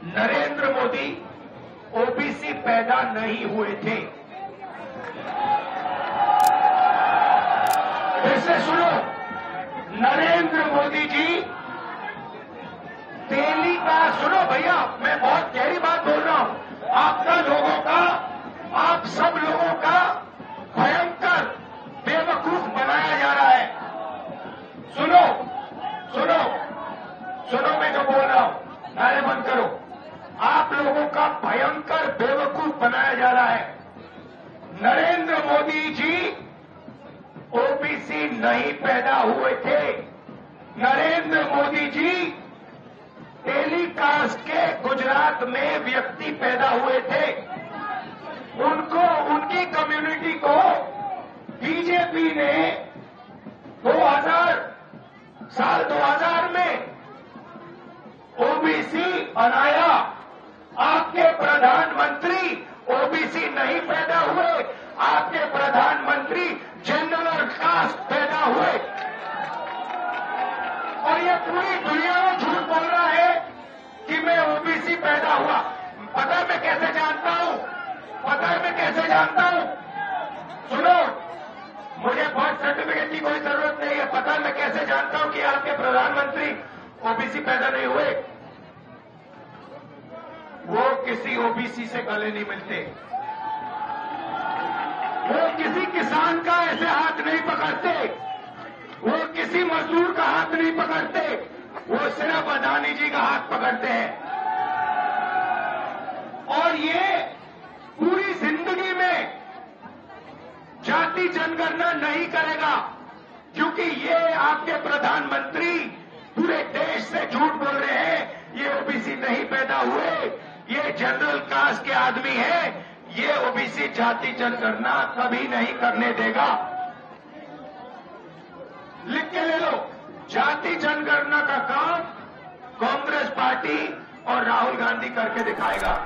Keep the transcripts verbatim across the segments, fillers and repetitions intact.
Narendra Modi OBC पैदा नहीं हुए थे। फिर से सुनो, नरेंद्र मोदी जी दिल्ली का, सुनो भैया, मैं बहुत गहरी बात बोल रहा हूं, आपका लोगों का, आप सब लोगों का भयंकर बेवकूफ बनाया जा रहा है। सुनो सुनो सुनो मैं जो बोल रहा हूं, नारे बंद करो। आप लोगों का भयंकर बेवकूफ बनाया जा रहा है। नरेंद्र मोदी जी ओबीसी नहीं पैदा हुए थे। नरेंद्र मोदी जी टेलीकास्ट के गुजरात में व्यक्ति पैदा हुए थे। उनको, उनकी कम्युनिटी को बीजेपी ने दो हज़ार साल दो हज़ार में ओबीसी बनाया। आपके प्रधानमंत्री ओबीसी नहीं पैदा हुए, आपके प्रधानमंत्री जनरल कास्ट पैदा हुए। और ये पूरी दुनिया में झूठ बोल रहा है कि मैं ओबीसी पैदा हुआ। पता है मैं कैसे जानता हूं? पता है मैं कैसे जानता हूं? सुनो, मुझे बर्थ सर्टिफिकेट की कोई जरूरत नहीं है। पता है मैं कैसे जानता हूं कि आपके प्रधानमंत्री ओबीसी पैदा नहीं हुए? वो किसी ओबीसी से गले नहीं मिलते, वो किसी किसान का ऐसे हाथ नहीं पकड़ते, वो किसी मजदूर का हाथ नहीं पकड़ते, वो सिर्फ अदानी जी का हाथ पकड़ते हैं। और ये पूरी जिंदगी में जाति जनगणना नहीं करेगा, क्योंकि ये आपके प्रधानमंत्री पूरे देश से झूठ बोल रहे हैं। ये ओबीसी नहीं पैदा हुए, ये जनरल कास्ट के आदमी है, ये ओबीसी जाति जनगणना कभी नहीं करने देगा। लिख के ले लो, जाति जनगणना का काम कांग्रेस पार्टी और राहुल गांधी करके दिखाएगा।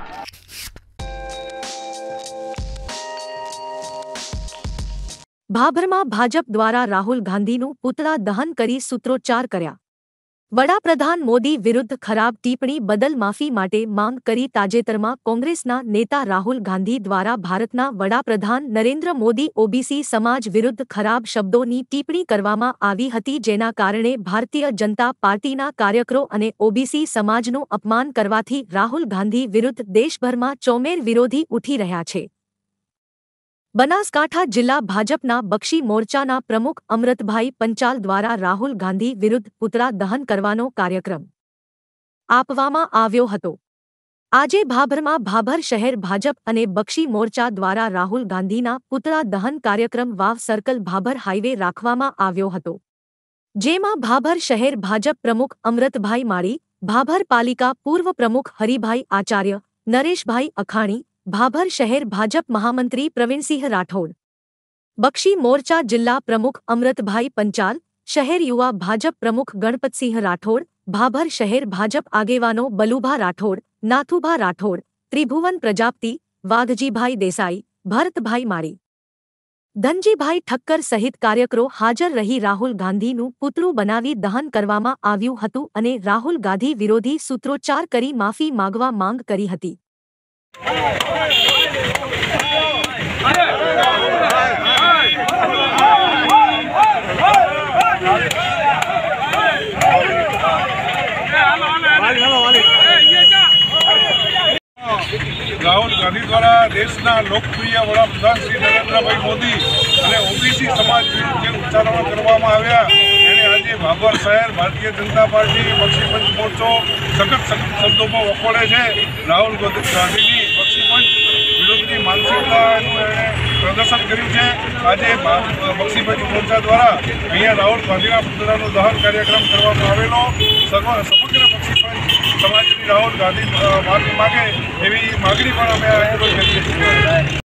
ભાભરમાં ભાજપ દ્વારા રાહુલ ગાંધીનું પુતળા દહન કરી સૂત્રોચ્ચાર કર્યા। વડાપ્રધાન મોદી વિરુદ્ધ ખરાબ ટિપ્પણી બદલ માફી માટે માંગ કરી। તાજેતરમાં કોંગ્રેસના નેતા રાહુલ ગાંધી દ્વારા ભારતના વડાપ્રધાન નરેન્દ્ર મોદી ઓબીસી સમાજ વિરુદ્ધ ખરાબ શબ્દોની ટિપ્પણી કરવામાં આવી હતી, જેના કારણે ભારતીય જનતા પાર્ટીના કાર્યકરો અને ઓબીસી સમાજનું અપમાન કરવાથી રાહુલ ગાંધી વિરુદ્ધ દેશભરમાં ચોમેર વિરોધી ઉઠી રહ્યા છે। બનાસકાંઠા જિલ્લા ભાજપના બક્ષી મોરચાના પ્રમુખ અમૃતભાઈ પંચાલ દ્વારા રાહુલ ગાંધી વિરુદ્ધ પુતળા દહન કરવાનો કાર્યક્રમ આપવામાં આવ્યો હતો। આજે ભાભરમાં ભાભર શહેર ભાજપ અને બક્ષી મોરચા દ્વારા રાહુલ ગાંધીના પુતળા દહન કાર્યક્રમ વાવ સર્કલ ભાભર હાઈવે રાખવામાં આવ્યો હતો, જેમાં ભાભર શહેર ભાજપ પ્રમુખ અમૃતભાઈ માળી, ભાભર પાલિકા પૂર્વ પ્રમુખ હરિભાઈ આચાર્ય, નરેશભાઈ અખાણી, ભાભર શહેર ભાજપ મહામંત્રી પ્રવીણસિંહ રાઠોડ, બક્ષી મોરચા જિલ્લા પ્રમુખ અમૃતભાઈ પંચાલ, શહેર યુવા ભાજપ પ્રમુખ ગણપતસિંહ રાઠોડ, ભાભર શહેર ભાજપ આગેવાનો બલુભા રાઠોડ, નાથુભા રાઠોડ, ત્રિભુવન પ્રજાપતિ, વાઘજીભાઈ દેસાઈ, ભરતભાઈ માળી, ધનજીભાઈ ઠક્કર સહિત કાર્યકરો હાજર રહી રાહુલ ગાંધીનું પુતળું બનાવી દહન કરવામાં આવ્યું હતું અને રાહુલ ગાંધી વિરોધી સૂત્રોચ્ચાર કરી માફી માંગવા માંગ કરી હતી। રાહુલ ગાંધી દ્વારા દેશના લોકપ્રિય વડાપ્રધાન શ્રી નરેન્દ્રભાઈ મોદી અને ઓબીસી સમાજ વિરુદ્ધ જે ઉચ્ચારણો કરવામાં આવ્યા, એણે આજે ભાભર શહેર ભારતીય જનતા પાર્ટી બક્ષી પંચ મોરચો સખત સખત શબ્દોમાં વખોડે છે। રાહુલ ગાંધીની બક્ષી પંચ વિરોધની માનસિકતાનું એણે પ્રદર્શન કર્યું છે। આજે બક્ષી પંચ મોરચા દ્વારા અહીંયા રાહુલ ગાંધીના પુતળાનું દહન કાર્યક્રમ કરવામાં આવેલો। સર્વ સમગ્ર બક્ષી પંચ સમાજની રાહુલ ગાંધી માફી માગે એવી માગણી પણ અમે કરીએ છીએ।